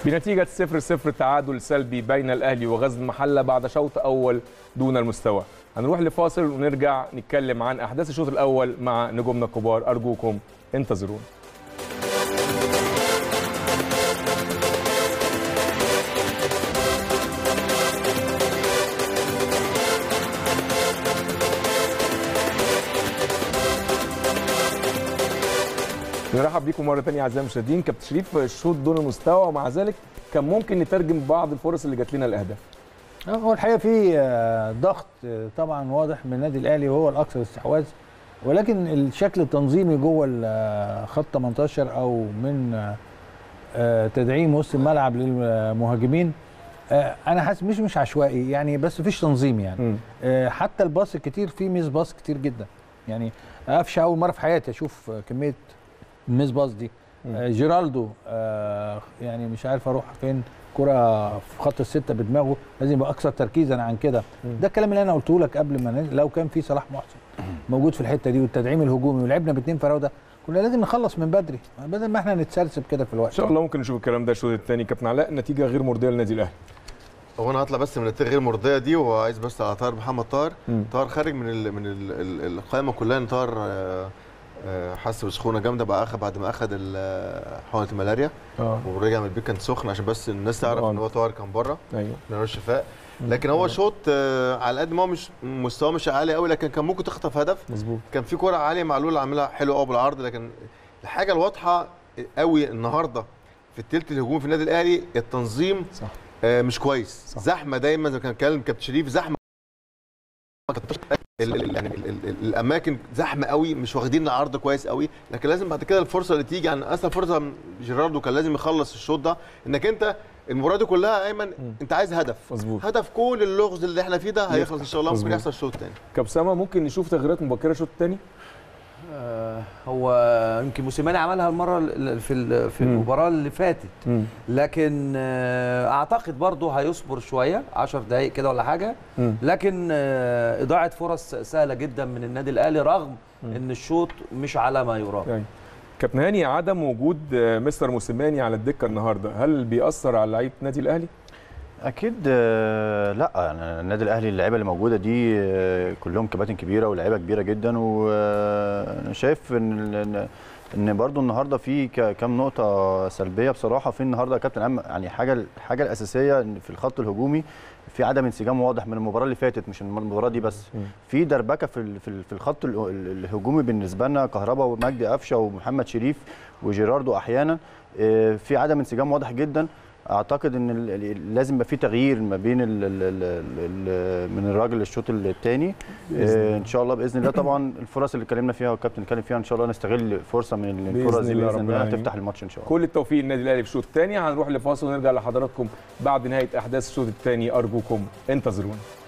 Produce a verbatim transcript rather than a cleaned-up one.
بنتيجة صفر صفر تعادل سلبي بين الأهلي وغزل المحلة بعد شوط أول دون المستوى. هنروح لفاصل ونرجع نتكلم عن أحداث الشوط الأول مع نجومنا الكبار، أرجوكم انتظرونا. نرحب بيكم مره ثانيه اعزائي المشاهدين. كابتن شريف، الشوط دون المستوى ومع ذلك كان ممكن نترجم بعض الفرص اللي جات لنا الاهداف. هو الحقيقه في ضغط طبعا واضح من النادي الاهلي وهو الاكثر استحواذ، ولكن الشكل التنظيمي جوه خط تمنتاشر او من تدعيم وسط الملعب للمهاجمين انا حاسس مش مش عشوائي يعني، بس مفيش تنظيم يعني. م. حتى الباص الكتير، في ميس باص كتير جدا يعني. قفشه اول مره في حياتي اشوف كميه الميس باص دي. آه جيرالدو آه يعني مش عارف اروح فين، كره في خط السته بدماغه، لازم يبقى اكثر تركيزا عن كده. ده الكلام اللي انا قلته لك قبل ما ننزل. لو كان في صلاح محسن موجود في الحته دي والتدعيم الهجومي ولعبنا باثنين فراوده كنا لازم نخلص من بدري بدل ما احنا نتسرسب كده في الوقت. ان شاء الله ممكن نشوف الكلام ده الشوط الثاني. كابتن علاء، نتيجه غير مرضيه للنادي الاهلي. هو انا هطلع بس من النتيجه غير مرضيه دي، وعايز بس على طاهر محمد طاهر. طاهر خارج من ال من ال القائمه كلها. طاهر آه حس بسخونه جامده بقى اخذ بعد ما اخذ حقنه الملاريا اه ورجع من البيت كان سخن، عشان بس الناس تعرف ان هو طاهر كان بره. ايوه من الشفاء. لكن هو شوط آه على قد ما هو مش مستواه مش عالي قوي، لكن كان ممكن تخطف هدف. مظبوط. كان في كره عاليه معلول عاملها حلو قوي بالعرض، لكن الحاجه الواضحه قوي النهارده في الثلث الهجومي في النادي الاهلي التنظيم صح. آه مش كويس. صح. زحمه دايما زي ما كان بيتكلم كابتن شريف، زحمه ال ال يعني ال ال الاماكن زحمه قوي، مش واخدين العرض كويس قوي. لكن لازم بعد كده الفرصه اللي تيجي عن اسهل فرصه جيراردو كان لازم يخلص الشوط ده، انك انت المباراه دي كلها ايمن م. انت عايز هدف. مظبوط. هدف كل اللغز اللي احنا فيه ده هيخلص ان شاء الله. ممكن يحصل الشوط الثاني. كابسامه، ممكن نشوف تغييرات مبكره الشوط الثاني؟ آه هو يمكن موسيماني عملها المره في في المباراه اللي فاتت، م. لكن آه اعتقد برضه هيصبر شويه عشر دقائق كده ولا حاجه. م. لكن آه اضاعه فرص سهله جدا من النادي الاهلي رغم م. ان الشوط مش على ما يرام. يعني. كابتن هاني، عدم وجود مستر موسيماني على الدكه النهارده هل بيأثر على لعيبه النادي الاهلي؟ اكيد لا، يعني النادي الاهلي اللعيبه اللي موجوده دي كلهم كباتن كبيره ولاعيبه كبيره جدا، وانا شايف ان ان برضو النهارده في كام نقطه سلبيه بصراحه في النهارده يا كابتن. يعني حاجه الحاجه الاساسيه في الخط الهجومي في عدم انسجام واضح من المباراه اللي فاتت، مش المباراه دي بس. في دربكه في في الخط الهجومي بالنسبه لنا، كهربا ومجدي قفشه ومحمد شريف وجيراردو احيانا. في عدم انسجام واضح جدا. اعتقد ان لازم يبقى في تغيير ما بين ال ال ال من الراجل للشوط الثاني ان شاء الله باذن الله. طبعا الفرص اللي اتكلمنا فيها والكابتن اتكلم فيها ان شاء الله نستغل فرصه من الفرص دي باذن الله تفتح الماتش ان شاء الله. كل التوفيق للنادي الاهلي في الشوط الثاني. هنروح لفاصل ونرجع لحضراتكم بعد نهايه احداث الشوط الثاني. ارجوكم انتظرونا.